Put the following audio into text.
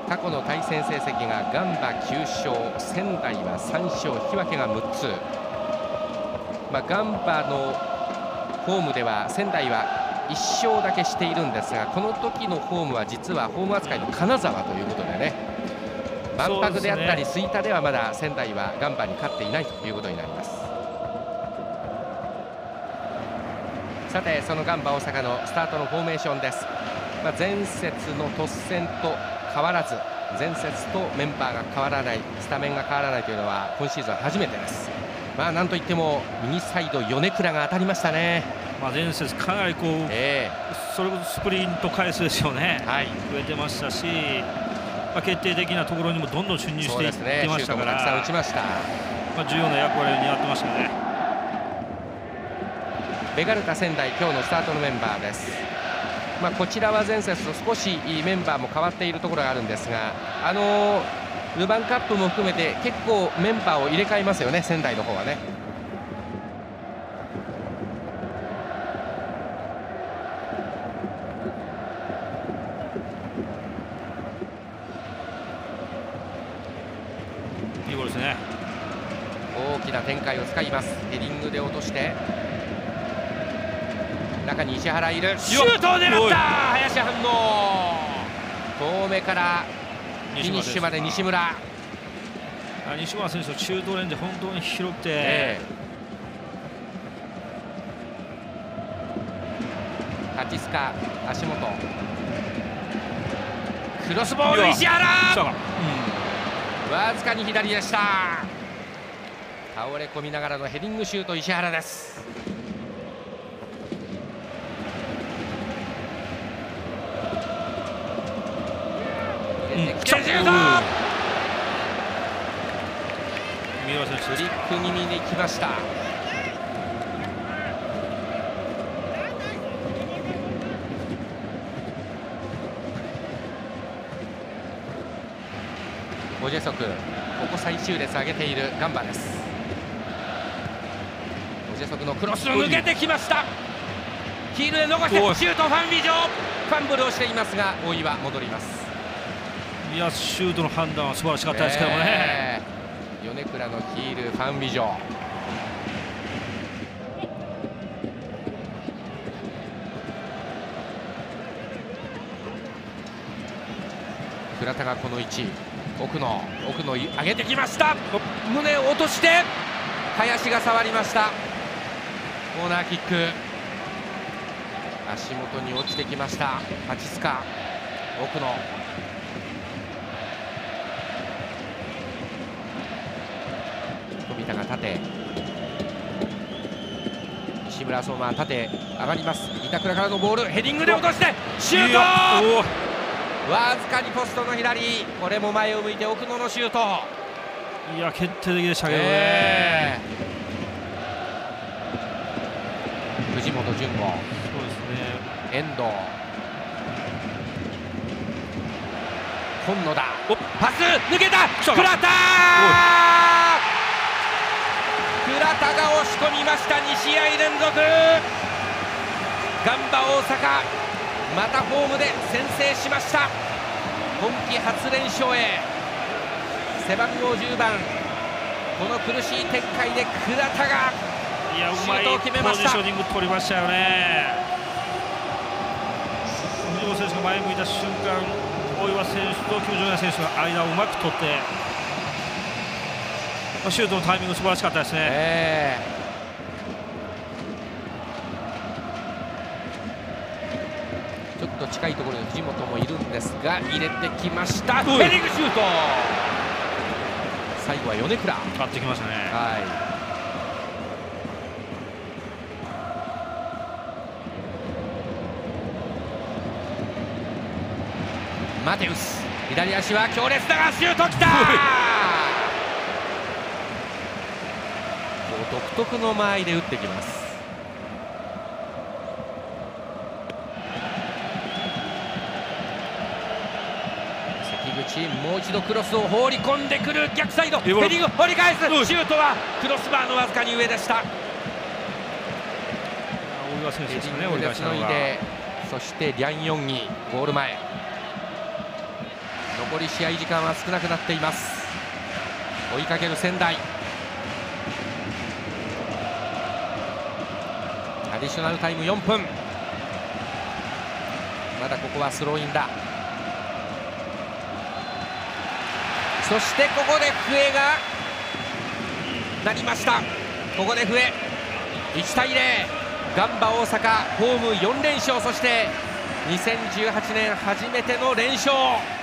過去の対戦成績がガンバ9勝、仙台は3勝、引き分けが6つ。ガンバのホームでは仙台は1勝だけしているんですが、この時のホームは実はホーム扱いの金沢ということでね、万博であったり吹田ではまだ仙台はガンバに勝っていないということになります。さてそのガンバ大阪のスタートのフォーメーションです。前節の突戦と変わらず、前節とメンバーが変わらない、スタメンが変わらないというのは今シーズン初めてです。なんといっても右サイド米倉が当たりましたね。 前節かなりそれこそスプリント回数ですよね、増えてましたし、決定的なところにもどんどん進入していってましたから、 たくさん打ちました。 重要な役割を担ってましたね。 ベガルタ仙台、今日のスタートのメンバーです。こちらは前節と少しメンバーも変わっているところがあるんですが、ルヴァンカップも含めて結構メンバーを入れ替えますよね、仙台の方はね。 いいボールですね。 大きな展開を使います。ヘディングで落として中に石原いる、シュートを狙った、林反応、遠目からフィニッシュまで西村。 西村選手のシュートレンジ本当に広くて、 タチスカ、足元、クロスボール、石原、わずかに左でした。倒れ込みながらのヘディングシュート、石原です。フリック気味に来ました。オジェソク、ここ最終列上げているガンバです。オジェソクのクロスを抜けてきました。ヒールで逃してシュート、ファンビジョン、ファンブルをしていますが大岩戻ります。 いや、シュートの判断は素晴らしかったですけどもね。 米倉のヒール、ファンビジョン、倉田がこの位置、奥野上げてきました。胸を落として林が触りました。コーナーキック、足元に落ちてきました。ハチスカ、奥野、富田が縦、西村相馬縦上がります。板倉からのボール、ヘディングで落としてシュート、わずかにポストの左、これも前を向いて奥野のシュート。 いや、決定的でしたけどね。 藤本純子、 そうですね、 遠藤、今野だ、パス抜けた、倉田が押し込みました。2試合連続、ガンバ大阪またホームで先制しました。今季初連勝へ、背番号10番、この苦しい展開で倉田がシュートを決めました。 ポジショニング取りましたよね。藤本選手が前向いた瞬間、大岩選手とキム・ジョンヤ選手の間をうまく取って、シュートのタイミング素晴らしかったですね。 ちょっと近いところに藤本もいるんですが、入れてきました。ヘディングシュート、最後は米倉、 勝ってきましたね。 マテウス、左足は強烈だがシュートきた独特の間合いで打ってきます。関口、もう一度クロスを放り込んでくる、逆サイドヘディング、掘り返す、シュートはクロスバーのわずかに上でした。 大岩選手ですね、 折り返しのが。そしてリャン・ヨンギ、ゴール前、 残り試合時間は少なくなっています。追いかける仙台。アディショナルタイム4分。まだここはスローインだ。そしてここで笛が鳴りました。ここで笛。1対0。ガンバ大阪ホーム4連勝、そして2018年初めての連勝。